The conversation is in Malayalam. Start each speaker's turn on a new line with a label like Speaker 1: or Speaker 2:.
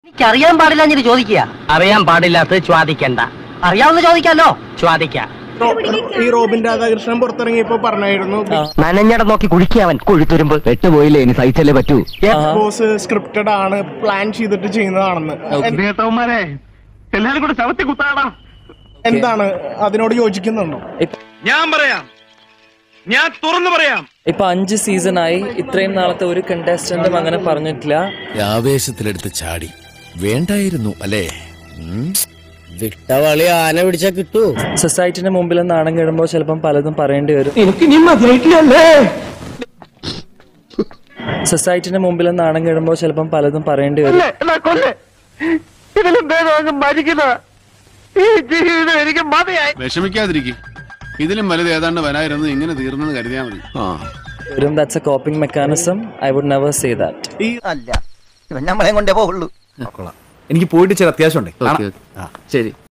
Speaker 1: എനിക്കറിയാൻ പാടില്ല ഞാൻ ചോദിക്കുക. അറിയാൻ പാടില്ലാത്തത് ചോദിക്കണ്ട, അറിയാവുന്ന ചോദിക്കാലോ. ചോദിക്കാം.
Speaker 2: ഈ റോബിൻ രാധാകൃഷ്ണൻ പുറത്തിറങ്ങിയപ്പോ പറഞ്ഞായിരുന്നു
Speaker 1: നനഞ്ഞട നോക്കി കുഴിക്കവൻ കൊഴുത്തുരുമ്പ് പെട്ടുപോയില്ലേ, ഇനി സഹിച്ചല്ലേ പറ്റൂ.
Speaker 2: ബോസ് സ്ക്രിപ്റ്റഡ് ആണ്, പ്ലാൻ ചെയ്തിട്ട് ചെയ്യുന്നതാണെന്ന്.
Speaker 3: എല്ലാരും കൂടെ ശവത്തി കുത്താടാ.
Speaker 2: എന്താണ് അതിനോട് യോജിക്കുന്നുണ്ടോ?
Speaker 3: ഞാൻ പറയാം, ഞാൻ തുറന്നു പറയാം.
Speaker 4: ഇപ്പൊ 5 സീസണായി ഇത്രയും നാളത്തെ ഒരു കണ്ടസ്റ്റന്റും അങ്ങനെ പറഞ്ഞിട്ടില്ല.
Speaker 5: ആവേശത്തിലെടുത്ത് ചാടി വേണ്ടായിരുന്നു അല്ലേ?
Speaker 6: വിട്ടവളി ആന പിടിച്ചാ കിട്ടൂ.
Speaker 4: സൊസൈറ്റിന്റെ മുമ്പിൽ നാണം കിടുമ്പോ ചിലപ്പം പലതും പറയേണ്ടി വരും. സൊസൈറ്റിന്റെ മുമ്പിൽ നാണം കിടുമ്പോ ചിലപ്പം പലതും പറയേണ്ടി വരും.
Speaker 5: വിഷമിക്കാതിരിക്കും, ഇതിലും വലുത് ഏതാണ്ട് വരായിരുന്നു. ഇങ്ങനെ തീർന്നെന്ന് കരുതിയാൽ മതി.
Speaker 4: That's a coping mechanism. I would never say that.
Speaker 1: അല്ല, നമ്മളെ കൊണ്ടേ പോകുള്ളൂ.
Speaker 7: എനിക്ക് പോയിട്ട് ചില അത്യാവശ്യം ഉണ്ട്. ശരി.